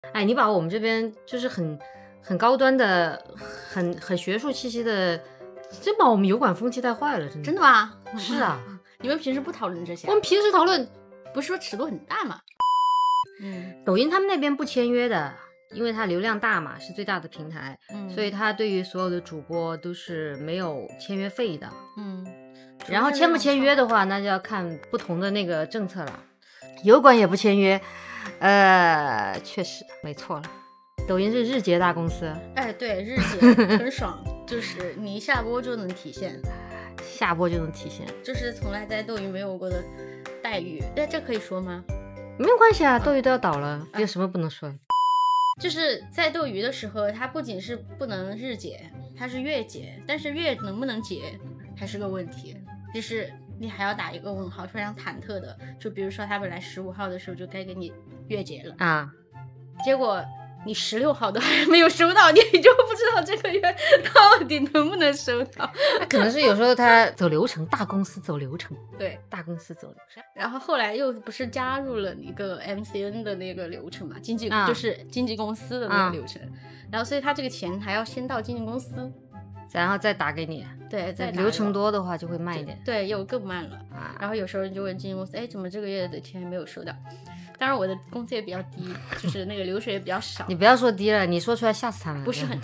哎，你把我们这边就是很高端的、很学术气息的，真把我们油管风气带坏了，真的。 真的吗？ 是啊， 你们平时不讨论这些？ 我们平时讨论不是说尺度很大吗？ 抖音他们那边不签约的，因为它流量大嘛，是最大的平台，所以它对于所有的主播都是没有签约费的。然后签不签约的话，那就要看不同的那个政策了。油管也不签约，确实没错了。抖音是日结大公司， 哎，对，日结很爽，就是你一下播就能体现， 下播就能体现， 就是从来在斗鱼没有过的待遇。但这可以说吗？ 没有关系啊，斗鱼都要倒了，有什么不能说？ 就是在斗鱼的时候，它不仅是不能日结，它是月结，但是月能不能结还是个问题，就是你还要打一个问号，非常忐忑的。就比如说他本来15号的时候就该给你月结了啊， 结果你16号都还没有收到，你就不知道这个月到底能不能收到。 可能是有时候他走流程，大公司走流程， 对， 大公司走流程。 然后后来又不是加入了一个 MCN 的那个流程嘛，就是经纪公司的那个流程，然后所以他这个钱还要先到经纪公司， 然后再打给你。 对，再流程多的话就会慢一点。 对，又更慢了。然后有时候你就问经纪公司，哎，怎么这个月的钱没有收到？当然我的工资也比较低，就是那个流水也比较少。 你不要说低了，你说出来吓死他们。 不是很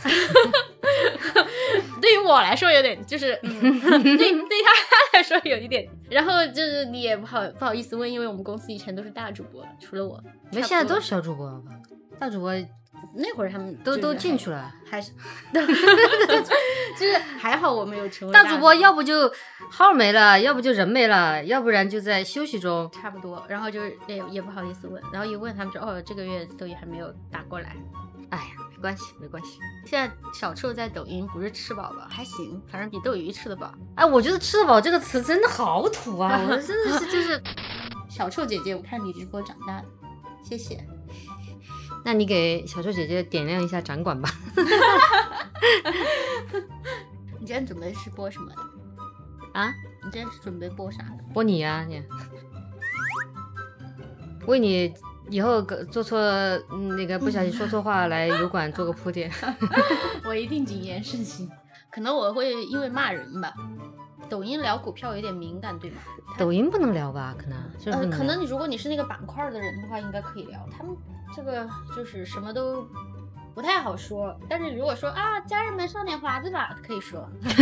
对于我来说有点，就是对他来说有一点。然后就是你也不好意思问，因为我们公司以前都是大主播，除了我， 你们现在都是小主播，大主播那会儿他们都进去了， 还是就是还好我没有成为大主播，要不就号没了，要不就人没了，要不然就在休息中， 差不多。然后就也不好意思问，然后一问他们说哦，这个月斗鱼还没有打过来。 哎呀，没关系没关系。 现在小臭在抖音不是吃饱吧？还行，反正比斗鱼吃得饱。 哎，我觉得吃得饱这个词真的好土啊！我真的是就是小臭姐姐，我看你直播长大的，谢谢。 那你给小臭姐姐点亮一下展馆吧。 你今天准备是播什么的啊？ 你今天是准备播啥的？ 播你呀，你为你以后做错那个不小心说错话来油管做个铺垫。 我一定谨言慎行。可能我会因为骂人吧。抖音聊股票有点敏感，对吗？ 抖音不能聊吧？可能可能如果你是那个板块的人的话，应该可以聊。他们这个就是什么都不太好说，但是如果说啊，家人们上点华子吧，可以说。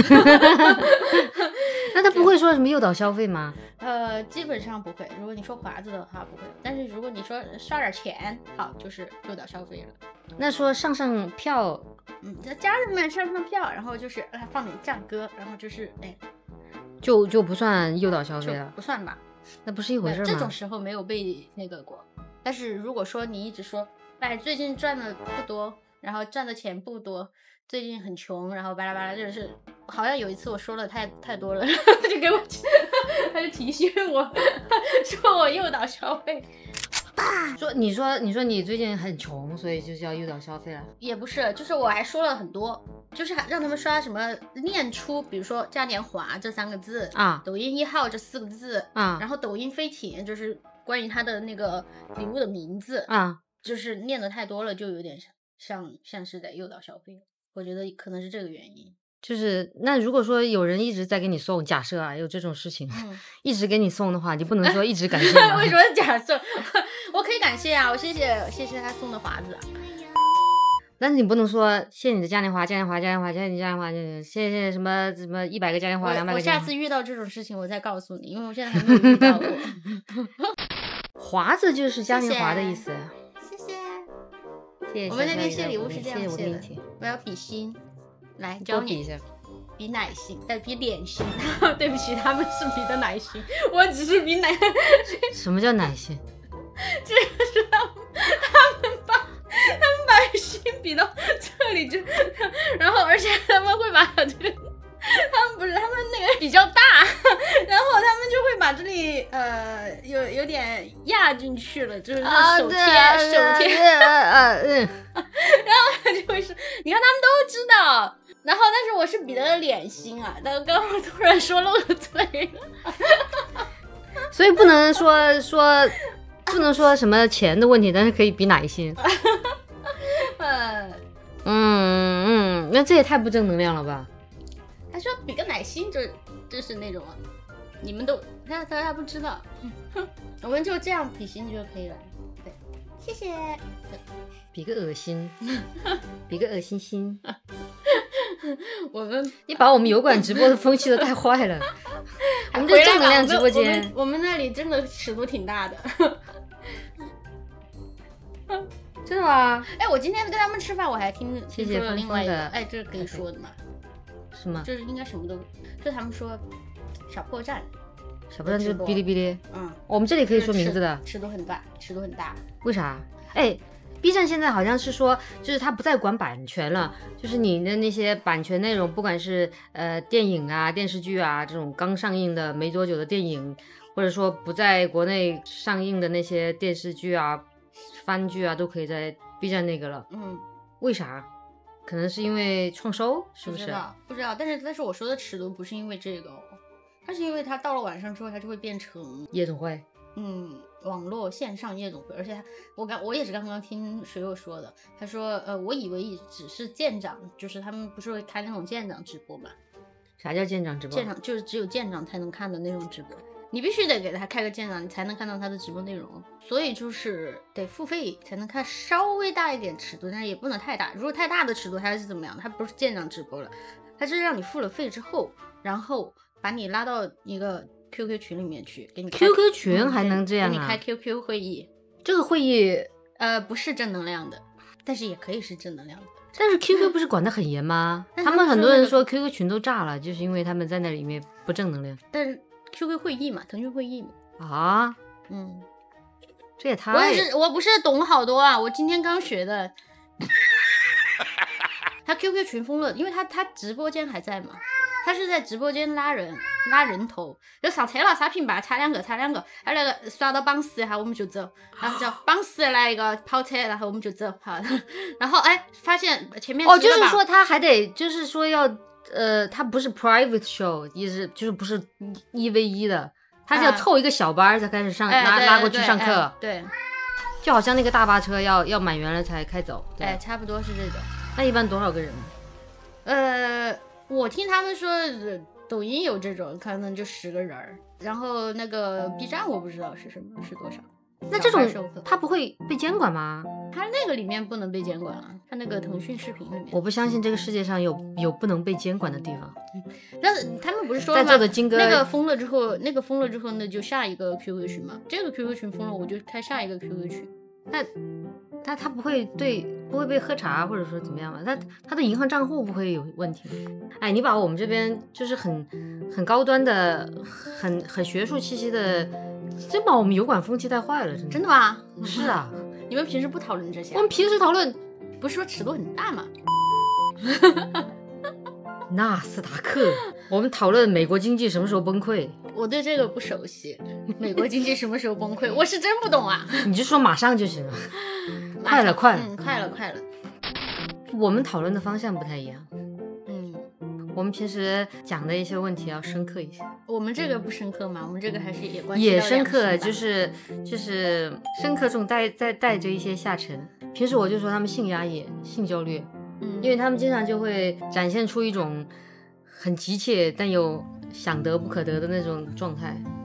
那他不会说什么诱导消费吗？ 基本上不会。如果你说华子的话不会，但是如果你说刷点钱，好，就是诱导消费了。 那说上票， 家人们上票，然后就是放点战歌，然后就是就不算诱导消费了， 不算吧？ 那不是一回事吗？ 这种时候没有被那个过。但是如果说你一直说，哎，最近赚的不多，然后赚的钱不多，最近很穷，然后巴拉巴拉，就是好像有一次我说了太多了，他就给我，他就提醒我，说我诱导消费。 你说你最近很穷，所以就叫诱导消费了？ 也不是，就是我还说了很多，就是让他们刷什么念出，比如说嘉年华这3个字啊， 抖音1号这4个字啊， 然后抖音飞艇就是关于他的那个礼物的名字啊， 就是念的太多了，就有点像是在诱导消费。我觉得可能是这个原因。 就是那如果说有人一直在给你送，假设啊有这种事情，一直给你送的话，你不能说一直感谢。 为什么是假设？我可以感谢啊，我谢谢他送的华子。 但是你不能说谢谢你的嘉年华，谢谢你嘉年华，谢谢什么100个嘉年华，200个嘉年华。 我下次遇到这种事情我再告诉你，因为我现在还没有遇到过。 华子就是嘉年华的意思。谢谢。 我们那边谢礼物是这样谢的，我要比心。来教你比一下， 比奶心，比脸心。对不起，他们是比的奶心，我只是比奶。 什么叫奶心？ 就是他们把心比到这里就，然后而且他们会把这个，他们那个比较大，然后他们就会把这里有点压进去了，就是手贴，然后就会是，你看他们都知道。然后，但是我是比的了脸心啊，但刚刚突然说漏了嘴了， 所以不能说什么钱的问题，但是可以比奶心。 那这也太不正能量了吧？ 他说比个奶心就是那种啊，你们都他不知道，我们就这样比心就可以了。对，谢谢。 比个恶心，比个恶心心。你把我们油管直播的风气都带坏了。我们这正能量直播间， 我们那里真的尺度挺大的。 真的吗？ 哎，我今天跟他们吃饭，我还听说了另外一个， 的， 哎，这是可以说的嘛？ 是吗？ 就是应该什么都，就他们说小破站， 小破站就是哔哩哔哩。我们这里可以说名字的。 尺度很大，尺度很大。 为啥？哎，B 站现在好像是说，就是他不再管版权了，就是你的那些版权内容，不管是电影啊、电视剧啊这种刚上映的没多久的电影，或者说不在国内上映的那些电视剧啊、番剧啊，都可以在 B 站那个了。为啥？可能是因为创收，是不是？ 不知道。但是我说的尺度不是因为这个哦，它是因为它到了晚上之后，它就会变成夜总会。 网络线上夜总会。而且我也是刚刚听水友说的，他说我以为只是舰长，就是他们不是会开那种舰长直播嘛？ 啥叫舰长直播？ 舰长就是只有舰长才能看的那种直播，你必须得给他开个舰长，你才能看到他的直播内容，所以就是得付费才能看稍微大一点尺度，但是也不能太大。如果太大的尺度它是怎么样？它不是舰长直播了，它是让你付了费之后，然后把你拉到一个 QQ 群里面去，给你 QQ 群还能这样啊？ 给你开 QQ 会议。 这个会议不是正能量的，但是也可以是正能量的。 但是 QQ 不是管得很严吗？他们很多人说 QQ 群都炸了，就是因为他们在那里面不正能量。 但是 QQ 会议嘛，腾讯会议嘛。 啊，这也太…… 我不是懂好多啊，我今天刚学的。他 QQ 群封了，因为他直播间还在嘛，他是在直播间拉人头，就上车了，啥品牌差两个，他那个刷到榜10，然后我们就走，然后叫榜10来一个跑车，然后我们就走，好，然后发现前面就是说他还得就是说要他不是 private show， 就是不是1v1的，他是要凑一个小班才开始上拉过去上课， 对， 就好像那个大巴车要满员了才开走， 对，差不多是这种。 那一般多少个人？ 我听他们说抖音有这种，可能就10个人，然后那个 B 站我不知道是什么，是多少。 那这种他不会被监管吗？ 他那个里面不能被监管啊，他那个腾讯视频里面。 我不相信这个世界上有不能被监管的地方。 但是他们不是说在座的金哥那个封了之后，那就下一个 QQ 群嘛，这个 QQ 群封了，我就开下一个 QQ 群。 那他不会被喝茶或者说怎么样吗？他的银行账户不会有问题吗？哎，你把我们这边就是很高端的、很学术气息的，真把我们油管风气带坏了， 真的吗？ 是啊， 你们平时不讨论这些？ 我们平时讨论不是说尺度很大吗？ 纳斯达克，我们讨论美国经济什么时候崩溃。 我对这个不熟悉，美国经济什么时候崩溃，我是真不懂啊。 你就说马上就行了，快了。 快了。 我们讨论的方向不太一样。我们平时讲的一些问题要深刻一些。 我们这个不深刻嘛？我们这个还是也关系到也深刻，就是深刻中带着一些下沉。平时我就说他们性压抑、性焦虑，因为他们经常就会展现出一种很急切但又想得不可得的那种状态。